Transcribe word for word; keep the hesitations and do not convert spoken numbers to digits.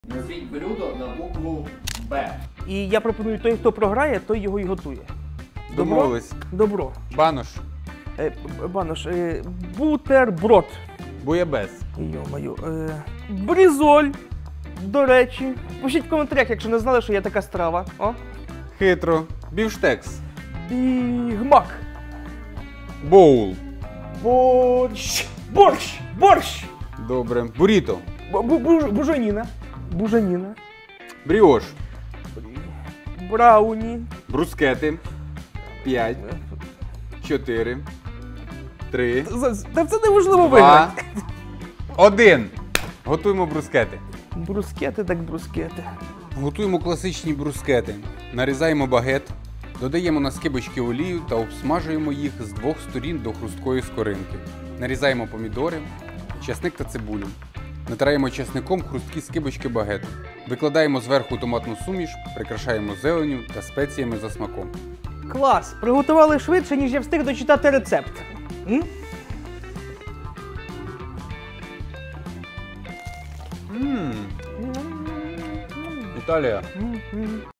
Назвіть блюдо на букву Б. І я пропоную, той, хто програє, той його і готує. Добро? Домовились. Добро. Банош. Е, Банош, е, бутерброд. Буябес. Йо-маю. Е, брізоль. До речі. Пишіть в коментарях, якщо не знали, що є така страва. О. Хитро. Бівштекс. Бігмак. Боул. Борщ. Борщ. Борщ. Добре. Буріто. Бу- бу- Бужаніна. Бужаніна. Бріош. Брауні. Брускети. П'ять. Чотири. Три. Та це неможливо Два. виграти. Один. Готуємо брускети. Брускети так брускети. Готуємо класичні брускети. Нарізаємо багет, додаємо на скибочки олію та обсмажуємо їх з двох сторін до хрусткої скоринки. Нарізаємо помідори, часник та цибулю. Натираємо часником хрусткі скибочки багету. Викладаємо зверху томатну суміш, прикрашаємо зеленню та спеціями за смаком. Клас! Приготували швидше, ніж я встиг дочитати рецепт. М? Ммм. Італія. М-м.